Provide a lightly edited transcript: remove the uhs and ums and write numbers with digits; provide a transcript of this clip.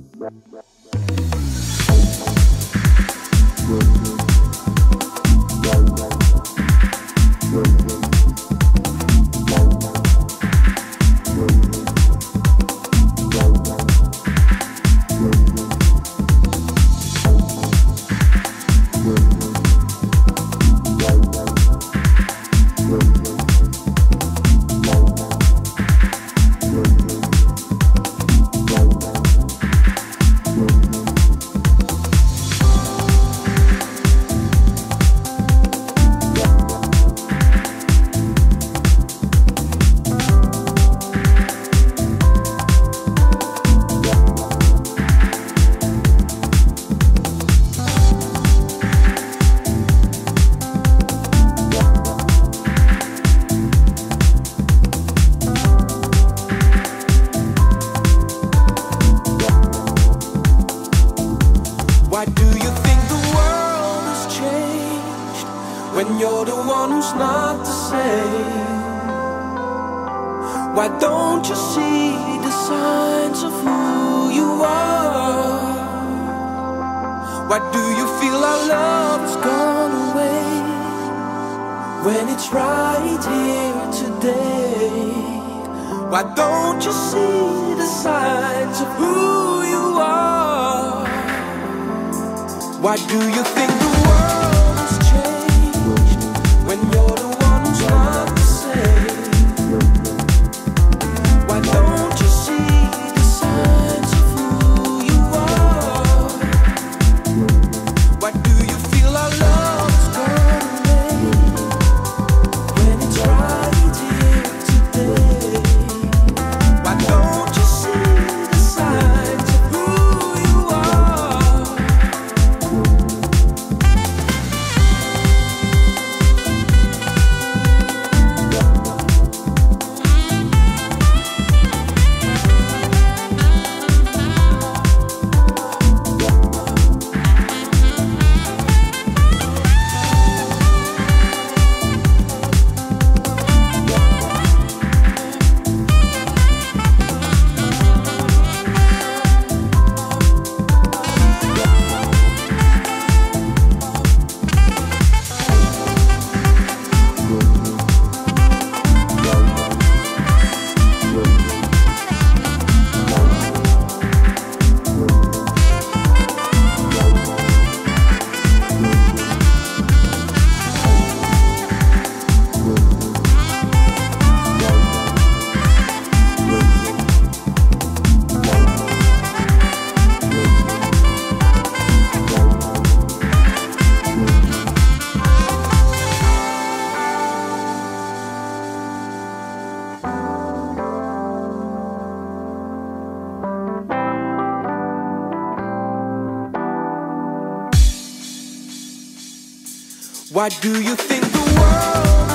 Why do you think the world has changed when you're the one who's not the same? Why don't you see the signs of who you are? Why do you feel our love has gone away when it's right here today? Why don't you see the signs of who you are? Why do you think the world has changed when you're the one who's not the same? Why don't you see the signs of who you are? Why do you feel our love's gone away when it's right here today? Why don't you see the signs of who you are? Why do you think the world